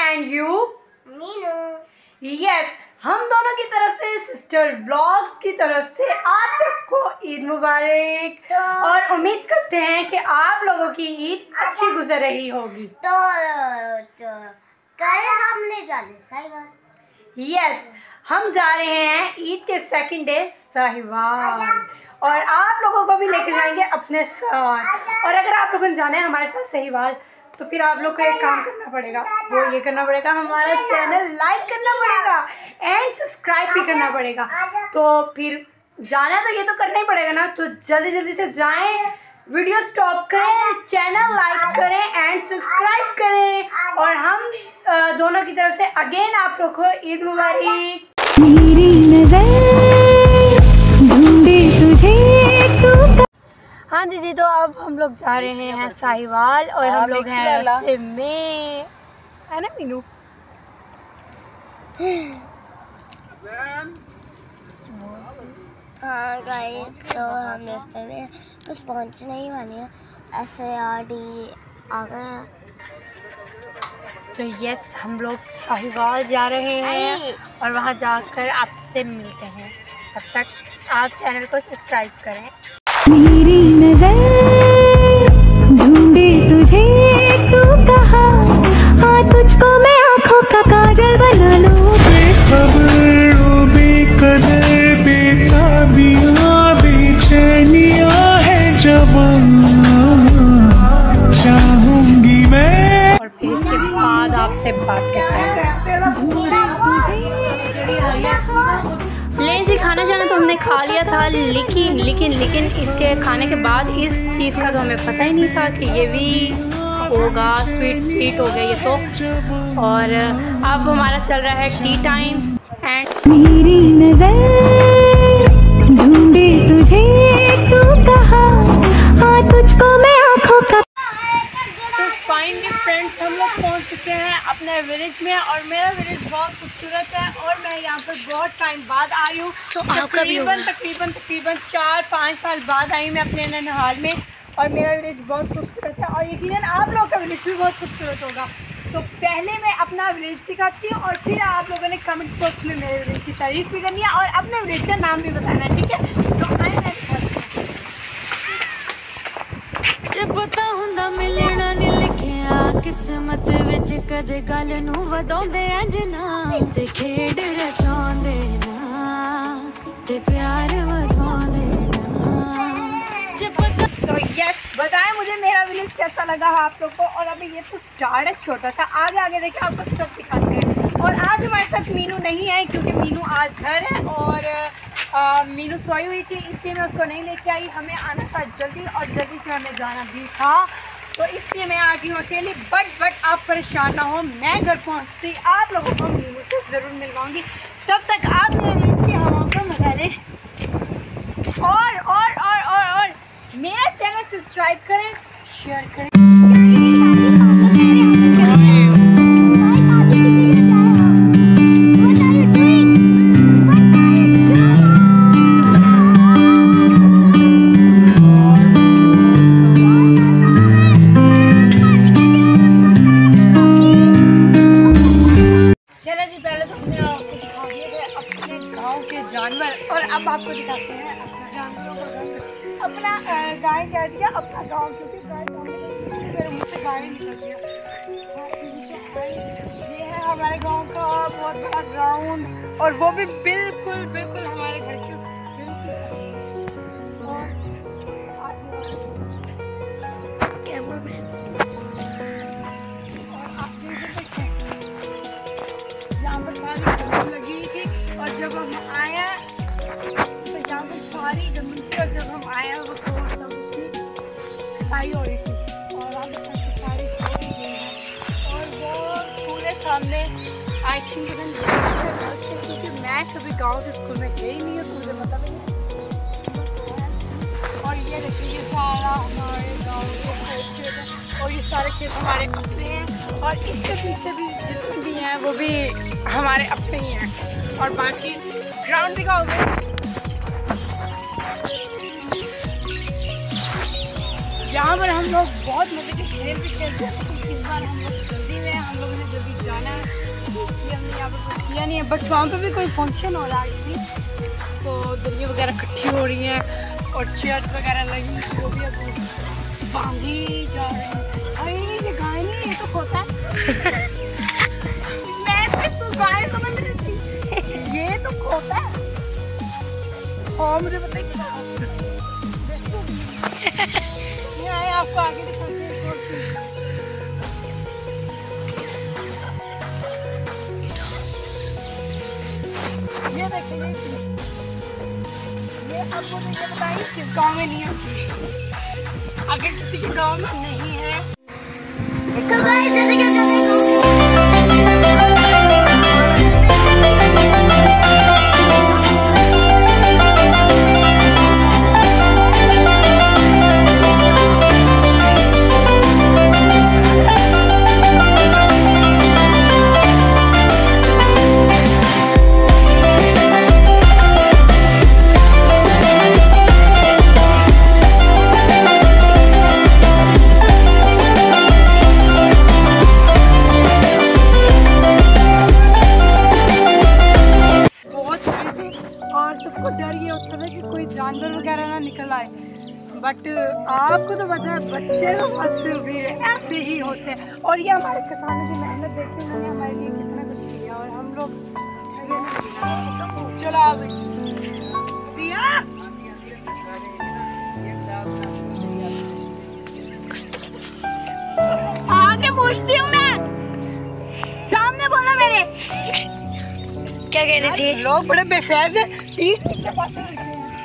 And you Meenu. Yes, हम दोनों की तरफ से सिस्टर व्लॉग्स की तरफ से आप सबको ईद मुबारक और उम्मीद करते हैं कि आप लोगों की ईद अच्छी गुजर रही होगी। तो कल हमने जाने साहिवाल। यस, हम जा रहे हैं ईद के सेकंड डे साहिवाल और आप लोगों को भी लेके जाएंगे अपने साथ। और अगर आप लोगों ने जाना है हमारे साथ साहिवाल तो फिर आप लोग को एक काम करना पड़ेगा, वो ये करना पड़ेगा, हमारा चैनल लाइक करना पड़ेगा एंड सब्सक्राइब भी करना पड़ेगा। तो फिर जाना तो ये तो करना ही पड़ेगा ना, तो जल्दी जल्दी से जाएं, वीडियो स्टॉप करें, चैनल लाइक करें एंड सब्सक्राइब करें। और हम दोनों की तरफ से अगेन आप लोग को ईद मुबारक। मेरी नजर ढूंढे तुझे तू। हाँ जी, तो अब हम लोग जा रहे हैं साहिवाल और हम लोग हैं रास्ते में, है ना मीनू? हाँ गाइस, तो हम रास्ते में बस पहुंचने ही वाले हैं। SARD आ गया। तो यस, हम लोग साहिवाल जा रहे हैं और वहाँ जाकर आपसे मिलते हैं। तब तक आप चैनल को सब्सक्राइब करें। मेरी नजर ढूंढे तुझे तू कहा, हाँ तुझको मैं आँखों का काजल बना लूं। बेखबरों बेकदर बेताबियां बेचैनियां है जवां, चाहूंगी मैं। और फिर इसके बाद आपसे बात करते हैं। लें जी, खाना शाना तो हमने खा लिया था, लेकिन इसके खाने के बाद इस चीज़ का तो हमें पता ही नहीं था कि ये भी होगा। स्वीट हो गया ये तो। और अब हमारा चल रहा है टी टाइम एंड मेरी नजर ढूंढे तुझे तू कहा, हाँ तुझको मैं आँखों का। तो फाइनली फ्रेंड्स, हम लोग पहुंच चुके हैं अपने विलेज में और मेरा विलेज बहुत खूबसूरत है और मैं यहाँ पर बहुत टाइम बाद आ रही हूँ। तो तकरीबन 4-5 साल बाद आई मैं अपने ननिहाल में और मेरा विलेज बहुत खूबसूरत है और यकीनन आप लोगों का विलेज भी बहुत खूबसूरत होगा। तो पहले मैं अपना विलेज दिखाती हूँ और फिर आप लोगों ने कमेंट बॉक्स में मेरे विलेज की तारीफ भी करनी है और अपने विलेज का नाम भी बताना है, ठीक है? तो आए मैं दिखाती हूँ। जब पता हुंदा मिलना नहीं लिखिया किस्मत विच, कदे गल नूं वधाउंदे इंज ना ते खेड रचाउंदे ना ते प्यार वधाउंदे ना। जब पता तो यस, बताएं मुझे मेरा विलेज कैसा लगा आप लोग को। और अभी ये तो स्टार्ट है छोटा सा, आगे देखिए आपको सब दिखाते हैं। और आज हमारे साथ मीनू नहीं है क्योंकि मीनू आज घर है और मीनू सोई हुई थी, इसलिए मैं उसको नहीं लेके आई। हमें आना था जल्दी और जल्दी से हमें जाना भी था, तो इसलिए मैं आ गई हूँ अकेली। बट आप परेशान ना हो, मैं घर पहुँचती आप लोगों को मीनू से ज़रूर मिलवाऊँगी। तब तक आप मेरे विलेज की हवाओं को मजा लें और मेरा चैनल सब्सक्राइब करें, शेयर करें। चलो जी, पहले तो हमने आपको दिखा दिए थे अपने गांव के जानवर और अब आपको दिखाते हैं अपना जानवरों का रंग। अपना गाय कह दिया, अपना गांव, क्योंकि गाय गाँव में मेरे मुँह से गाय निकल गया। ये है हमारे गांव का बहुत बड़ा ग्राउंड और वो भी बिल्कुल हमारे घर के बिल्कुल। कैमरा मैन और आप देख सकते हैं यहाँ पर सारी गंदगी लगी हुई थी और जब हम आए तो यहाँ पर सारी गंदगी थी और जब हम आए वो सब उसकी सफाई हो रही थी और हम सारी गई है और वो पूरे सामने आई थिंक क्योंकि मैं कभी गाँव के स्कूल में गई नहीं हूँ तो मुझे पता नहीं। और ये देखिए, ये सारा हमारे गाँव के खेत है और ये सारे खेत हमारे अपने हैं और इसके पीछे भी जितने भी हैं वो भी हमारे अपने ही हैं। और बाकी ग्राउंड दिखाओगे, यहाँ पर हम लोग बहुत मजे के खेल भी खेलते हैं। इस बार हम लोग जल्दी में, हम लोगों ने जल्दी जाना है अभी हमने यहाँ पर कुछ किया नहीं है, बट वहाँ पे भी कोई फंक्शन हो रहा है, तो दरिया वगैरह इकट्ठी हो रही हैं और चेयर वगैरह लगी, वो भी अब बांधी जा रही है। अरे ये गाय नहीं, ये तो खोता है। मैं तो गाय समझ रही थी, ये तो खोता है। हाँ मुझे पता है क्या ये आए, आपको आगे दिखाते हैं। ये देखिए ये आपको तो ये बताइए किस गांव में नहीं होती, अगर किसी के गांव में नहीं है। So guys, जैसे कि आप जानवर वगैरह ना निकल आए, बट आपको तो पता है बच्चे तो बस भी ऐसे ही होते हैं। और ये हमारे किसानों की मेहनत देखिए, उन्होंने हमारे लिए कितना कुछ किया और हम लोग चलो आगे पूछती हूँ मैं, सामने बोला मेरे क्या कह रही थी? लोग बड़े बेफैज है, पीठ पीछे बातें करते हैं।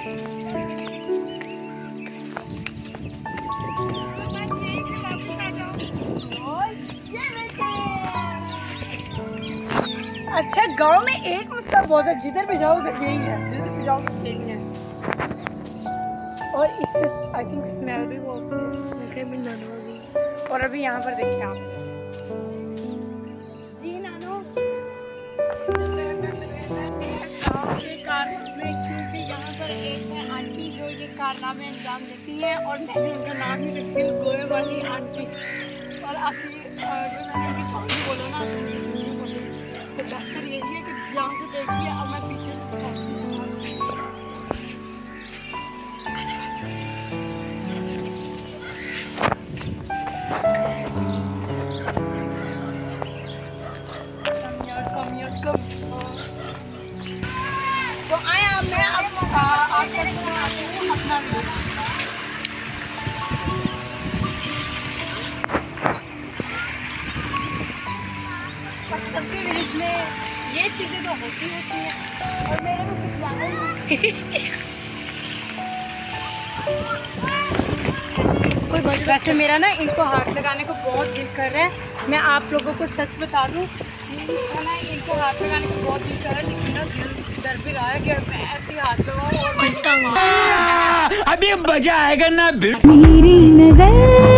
अच्छा गांव में एक मतलब बहुत है, जिधर भी जाओ उधर यही है, जिधर भी जाओ उधर यही है। और इससे आई थिंक स्मेल भी बहुत है। और अभी यहाँ पर देखिए आप जी नानो क्योंकि यहाँ पर एक है आंटी जो ये कारनामे अंजाम देती है, और मैंने उनका नाम ही रख दिया गोए वाली आंटी। और असली जो मैंने उनकी सॉरी बोलो ना तो बेहतर यही है कि यहाँ से देखिए, अब मैं पीछे तो आया मैं अब अपना सबके विलेज में ये चीज़ें तो होती हैं, और मेरे को कुछ जाना नहीं। कोई बात वैसे मेरा ना इनको हाथ लगाने को बहुत दिल कर रहा है, मैं आप लोगों को सच बता दूँ, ना इनको हाथ लगाने को बहुत दिल कर रहा है, लेकिन ना दिल डर भी रहा है कि मैं ऐसे हाथ लगाऊँ और अभी मजा आएगा ना। मेरी नजर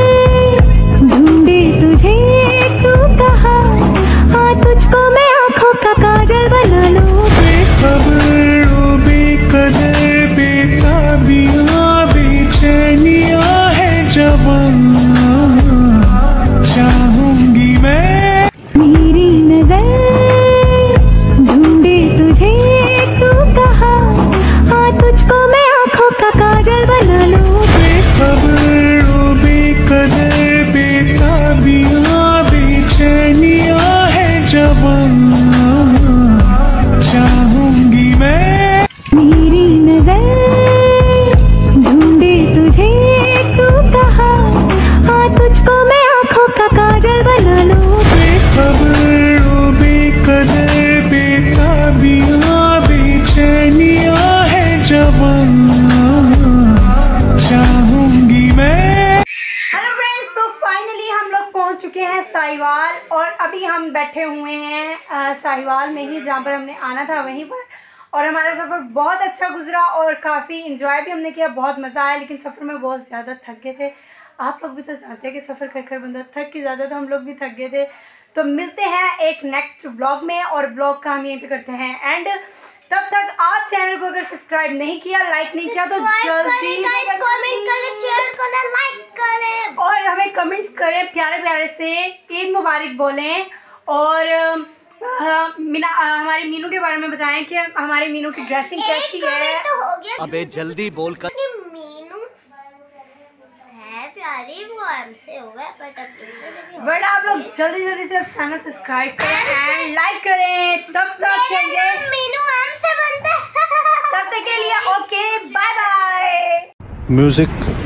ढूंढे तुझे, तू कहा हाँ तुझको मैं आँखों का काजल बना लूं। बेखबर बेकदर बेताबियां बेचैनियां है जवान, चाहूंगी मैं मेरी नजर ढूंढे तुझे, तू कहा हाँ तुझको मैं आँखों का काजल बना लूं। बेखबर बेकदर बेताबियां बेचैनियां है जवान, चाहूंगी मैं मेरी नजर ढूंढे तुझे, तू कहा हाँ तुझको मैं आँखों का काजल बना लूं। बेखबर बेकदर बेताबियां बेचैनियां है जवान, चाहूंगी मैं। हेलो फ्रेंड्स, तो फाइनली हम लोग पहुंच चुके हैं साहिवाल, और अभी हम बैठे हुए हैं साहिवाल में ही, जहां पर हमने आना था वहीं पर। और हमारा सफ़र बहुत अच्छा गुजरा और काफ़ी इंजॉय भी हमने किया, बहुत मज़ा आया, लेकिन सफ़र में बहुत ज़्यादा थक गए थे। आप लोग भी तो जानते हैं कि सफ़र कर कर बंदा थक के ज़्यादा, तो हम लोग भी थक गए थे। तो मिलते हैं एक नेक्स्ट व्लॉग में, और व्लॉग का हम यहीं पे करते हैं एंड। तब तक आप चैनल को अगर सब्सक्राइब नहीं किया, लाइक नहीं किया, तो जल्दी कमेंट करें, शेयर करें, लाइक करें और हमें कमेंट्स करें, प्यारे प्यारे से ईद मुबारक बोलें। और हमारी मीनू के बारे में बताएं कि हमारी मीनू की ड्रेसिंग कैसी है। तो हो गया। अबे जल्दी बोल कर। मीनू है प्यारी, वो हमसे हो गया बट बट आप लोग जल्दी से चैनल सब्सक्राइब करें एंड लाइक करें, तब तक के लिए मीनू हमसे बनता है। तब तक के लिए ओके बाय बाय। म्यूजिक